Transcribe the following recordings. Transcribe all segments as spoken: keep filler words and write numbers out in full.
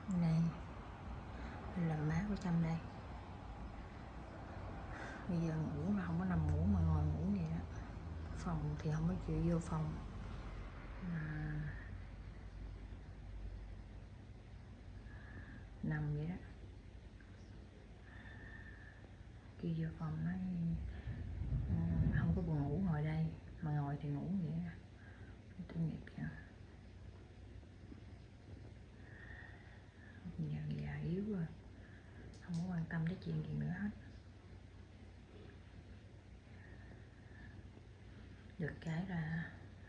Này là má của Trâm đây. Bây giờ ngủ là không có nằm ngủ mà ngồi ngủ vậy đó. Phòng thì không có chịu vô phòng à, nằm vậy đó. Kêu vô phòng nói à, không có buồn ngủ ngồi đây, mà ngồi thì ngủ vậy đó. Tôi nghiệp kìa. Giờ già yếu rồi, không có quan tâm tới chuyện gì nữa hết. Được cái là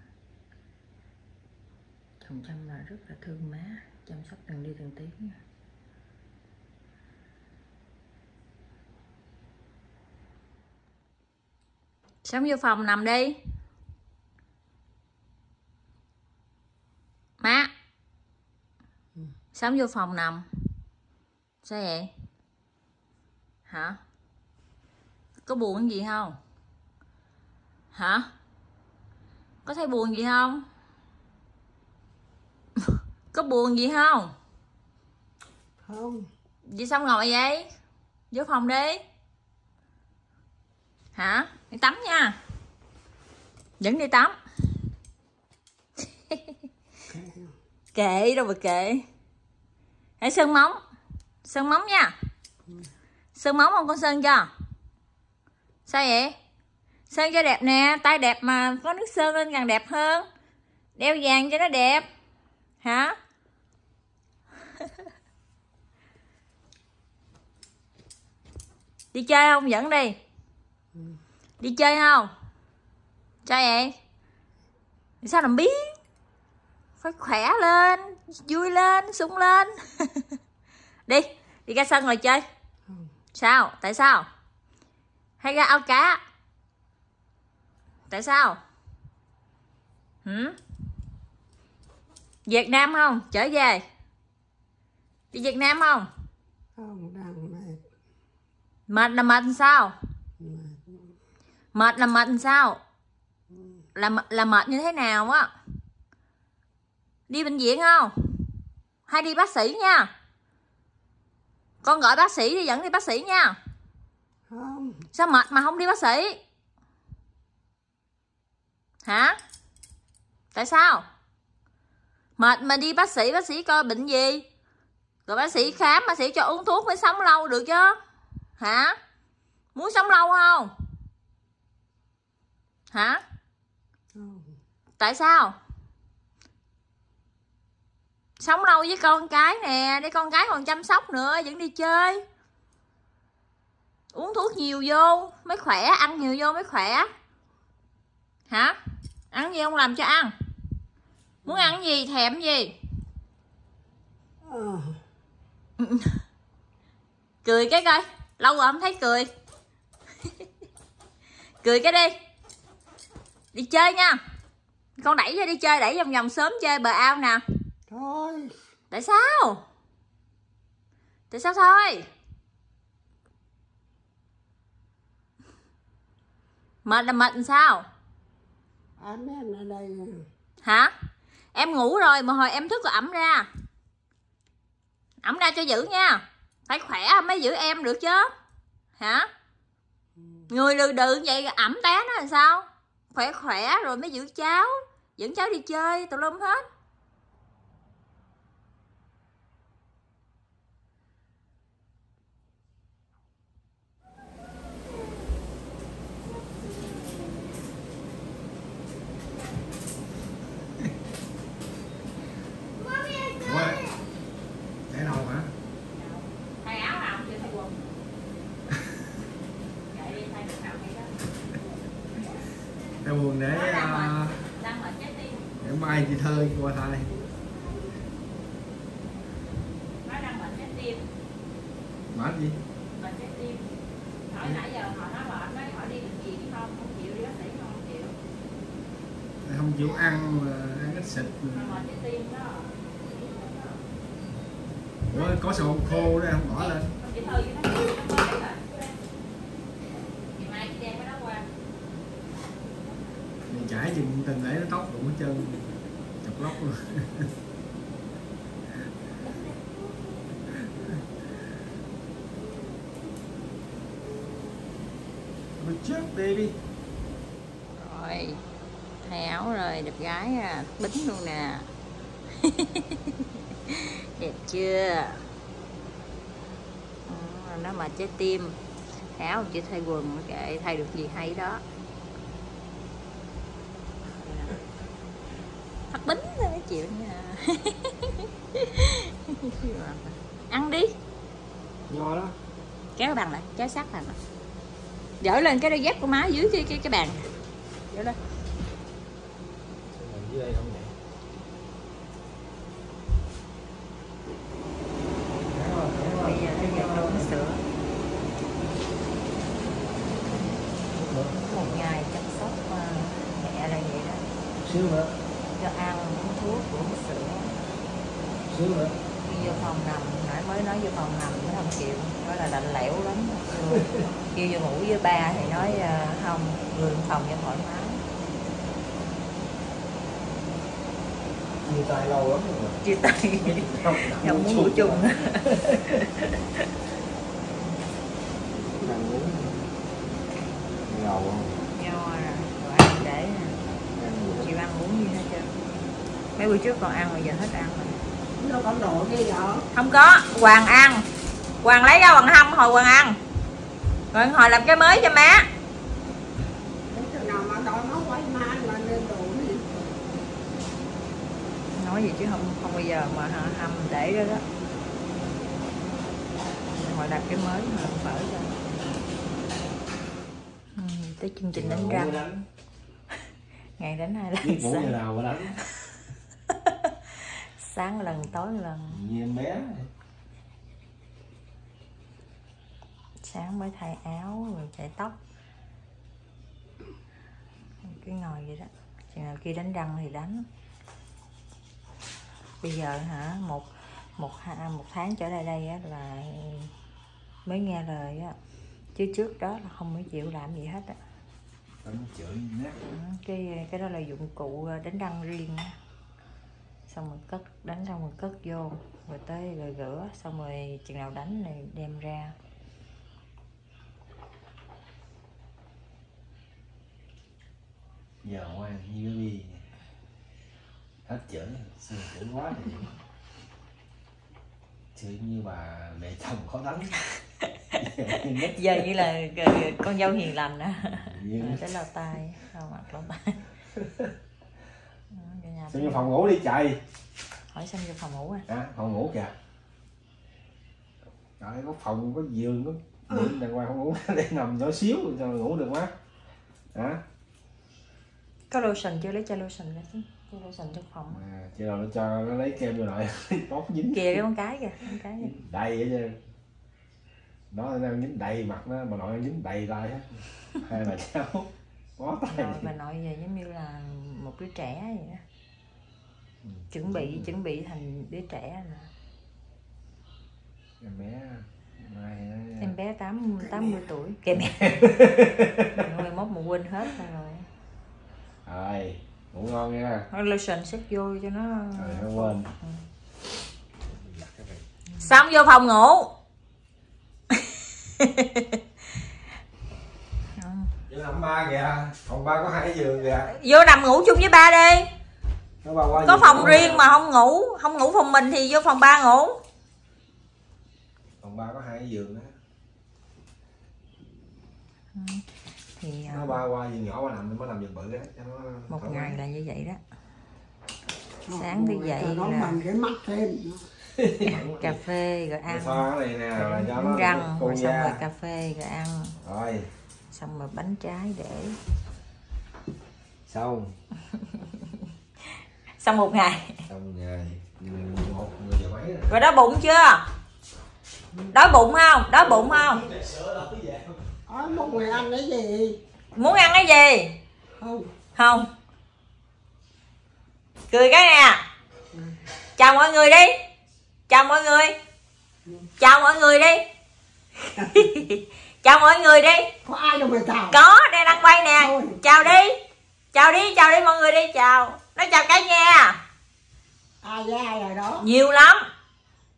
chồng Trâm là rất là thương má, chăm sóc từng đi từng tí. Sống vô phòng nằm đi má. Ừ. Sống vô phòng nằm. Sao vậy hả? Có buồn gì không hả? Có thấy buồn gì không? Có buồn gì không? Không. Vậy sao ngồi vậy? Vô phòng đi. Hả? Đi tắm nha. Dẫn đi tắm. Kệ đâu mà kệ. Hãy sơn móng. Sơn móng nha. Sơn móng không con sơn cho. Sao vậy? Sơn cho đẹp nè. Tay đẹp mà có nước sơn lên càng đẹp hơn. Đeo vàng cho nó đẹp. Hả? Đi chơi không? Dẫn đi. Đi chơi không? Sao vậy? Sao làm biến? Phải khỏe lên, vui lên, sung lên. Đi, đi ra sân rồi chơi. Sao? Tại sao? Hay ra ao cá? Tại sao? Hử? Việt Nam không? Trở về. Đi Việt Nam không? Không, đang mệt. Mệt là mệt sao? Mệt. Mệt là mệt sao? Là, là mệt như thế nào á? Đi bệnh viện không? Hay đi bác sĩ nha. Con gọi bác sĩ đi, dẫn đi bác sĩ nha. Không. Sao mệt mà không đi bác sĩ? Hả? Tại sao? Mệt mà đi bác sĩ, bác sĩ coi bệnh gì? Rồi bác sĩ khám, bác sĩ cho uống thuốc mới sống lâu được chứ. Hả? Muốn sống lâu không? Hả? Không. Tại sao? Sống lâu với con cái nè, để con cái còn chăm sóc nữa, vẫn đi chơi. Uống thuốc nhiều vô mới khỏe, ăn nhiều vô mới khỏe. Hả? Ăn gì không làm cho ăn? Muốn ăn gì, thèm gì? Ờ. Cười cái coi, lâu rồi không thấy cười. Cười cái đi. Đi chơi nha. Con đẩy cho đi chơi, đẩy vòng vòng sớm chơi bờ ao nè. Thôi. Tại sao? Tại sao thôi? Mệt là mệt làm sao? Ấm em ở đây. Hả? Em ngủ rồi mà hồi em thức rồi ẩm ra. Ẩm ra cho giữ nha. Phải khỏe mới giữ em được chứ. Hả? Người lừ đừ vậy ẩm té nó làm sao? Khỏe khỏe rồi mới giữ cháu. Dẫn cháu đi chơi tùm lum hết. Để đâu hả? Thay áo nào chưa thay quần. Chạy đi thay nào hay đó. Thay quần để uh, đang mệt chết đi. để mai chị Thơ qua thay. Nó đang mệt chết tim. Mệt gì? Mệt chết tim. Hỏi nãy giờ họ nói mệt, nói họ đi bệnh viện không, không chịu đi bác sĩ không, không chịu. Không chịu ăn mà ăn ít xịt. Mà mệt chết tim đó. Ủa, có sầu khô đó không bỏ lên. Chị Thư với nó chịu nó mới rồi. Ngày mai chị đem cái đó qua. Mình chải chừng từng để nó tóc đụng hết trơn. Chọc lóc luôn. Trước baby. Rồi thay áo rồi, đẹp gái à, bính luôn nè. Đẹp chưa? À, nó mà trái tim. Áo chỉ thay quần, kệ thay được gì hay đó. Thật bính thôi mấy chịu nha. Ăn đi. Nho đó. Kéo cái bàn lại, kéo sát bàn lại. Dỡ lên cái đôi dép của má dưới cái cái, cái bàn. Dỡ lên. Dưới đây không vậy? Bây giờ nó giờ đổ sữa. Một ngày chăm sóc mẹ là vậy đó. Xíu nữa. Cho ăn uống thuốc, uống sữa. Xíu nữa. Đi vô phòng nằm, nãy mới nói vô phòng nằm nó không chịu, nói là lạnh lẽo lắm. Kêu vô ngủ với ba thì nói uh, không, người phòng cho thoải mái. Chia tay lâu lắm rồi. Chia tay. Không muốn ngủ chung. Ăn uống ngầu không? Nho nè, rồi ăn để nè. Chịu ăn uống gì hết trơn. Mấy bữa trước còn ăn rồi giờ hết ăn rồi. Nó có đồ kia vậy? Không có, Hoàng ăn. Hoàng lấy ra Hoàng hâm hồi Hoàng ăn. Rồi hồi làm cái mới cho má. Cái nào mà đòi nó quay má là nên đồ đi. Nói gì chứ không không bao giờ mà hâm để đó đó. Hồi làm cái mới mà phở ra. Ừ, tới chương trình đánh răng. Đánh. Ngày đánh hai lần. Biết ngủ sáng. giờ nào mà đánh. Sáng lần tối lần. Như em bé. Sáng mới thay áo rồi chải tóc. Cứ ngồi vậy đó. Chừng nào kia đánh răng thì đánh. Bây giờ hả, một một một tháng trở lại đây á là mới nghe lời á, chứ trước đó là không mới chịu làm gì hết á. Đánh chửi nát. Cái cái đó là dụng cụ đánh răng riêng á. Xong rồi cất, đánh xong rồi cất vô, rồi tới rồi rửa, xong rồi chừng nào đánh này đem ra. Giờ ngoan như đi. Hết chửi, xin chửi quá thì chửi như bà mẹ chồng khó đánh. Giờ như là con dâu hiền lành á. Tới lau tay, lau mặt lau tay. Sao vô phòng ngủ đi chạy. Hỏi sao vô phòng ngủ à? À, phòng ngủ kìa. Trời, có phòng, có giường, có điện đàng hoàng, không ngủ để nằm nhỏ xíu sao ngủ được má. Hả? Có lotion chưa, lấy cho lotion ra chứ. Có lotion trong phòng. À, chứ đâu nó cho nó lấy kem vô lại tốt dính. Kìa cái con cái kìa, con cái kìa. Đầy vậy chứ. Nó đang dính đầy mặt nó, bà nội đang dính đầy tay hết. Hai bà cháu. Có tay. Rồi bà nội giờ giống như là một đứa trẻ vậy đó. Ừ, chuẩn bị chuẩn bị thành đứa trẻ nè. Em bé mai em bé tám tám mươi tuổi kìa mẹ. Nuôi mốt một quên hết rồi. Rồi, ngủ ngon nha. Lotion xếp vô cho nó. Rồi không quên. Ừ. Xong vô phòng ngủ. Vô nằm ba kìa, phòng ba có hai giường kìa. Vô nằm ngủ chung với ba đi. Có phòng riêng mà không ngủ, không ngủ phòng mình thì vô phòng ba ngủ. Phòng ba có hai giường đó. Ừ. Thì Nó ba qua giường nhỏ qua nằm, nó nằm giường bự đó cho nó một ngày là như vậy đó. Sáng thức dậy nó là bằng cái mắt thêm. cà phê rồi ăn. Xoa cái này nè, rồi cho nó răng rồi xong da. rồi cà phê rồi ăn. Rồi. Xong rồi bánh trái để. Xong. Xong một ngày. Xong ngày một người giờ mấy rồi. Rồi đói bụng chưa? Đói bụng không? Đói bụng không? Nói một người ăn cái gì? Muốn ăn cái gì? Không. Không. Cười cái nè. Chào mọi người đi. Chào mọi người. Chào mọi người đi. Chào mọi người đi. Có ai đâu mà chào? Có, đang đang quay nè. Thôi. Chào đi. Chào đi, chào đi mọi người đi, chào. Nói chào cả nhà. Ai với ai rồi đó? Nhiều lắm.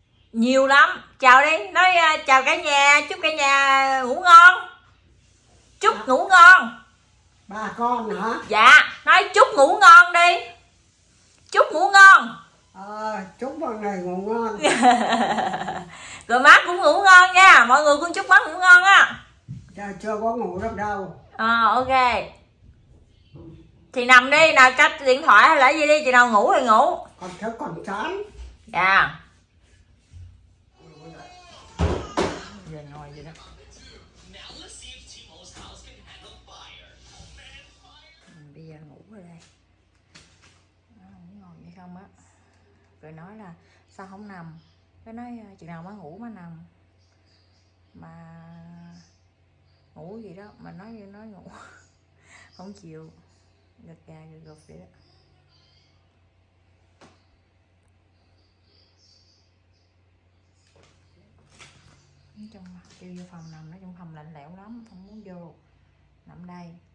Nhiều lắm. Chào đi, nói uh, chào cả nhà, chúc cả nhà ngủ ngon. chúc ngủ ngon. Ba con hả? Dạ, nói chúc ngủ ngon đi. Chúc ngủ ngon. Ờ, chúc con này ngủ ngon. Rồi má cũng ngủ ngon nha. Mọi người cũng chúc má ngủ ngon á. Giờ chưa có ngủ được đâu. Ờ, ok. Thì nằm đi, nào cách điện thoại hay là gì đi, chị nào ngủ thì ngủ. Còn thức còn chán. Dạ. Giờ ngồi vậy đó. Bây giờ ngủ rồi đây. Không ngồi vậy không á. Rồi nói là sao không nằm. Cái nói chừng nào má ngủ má nằm. Mà ngủ gì đó mà nói nói ngủ không chịu, gật gà gật gục vậy đó. Nói chung kêu vô phòng nằm, nói trong phòng lạnh lẽo lắm, không muốn vô, nằm đây.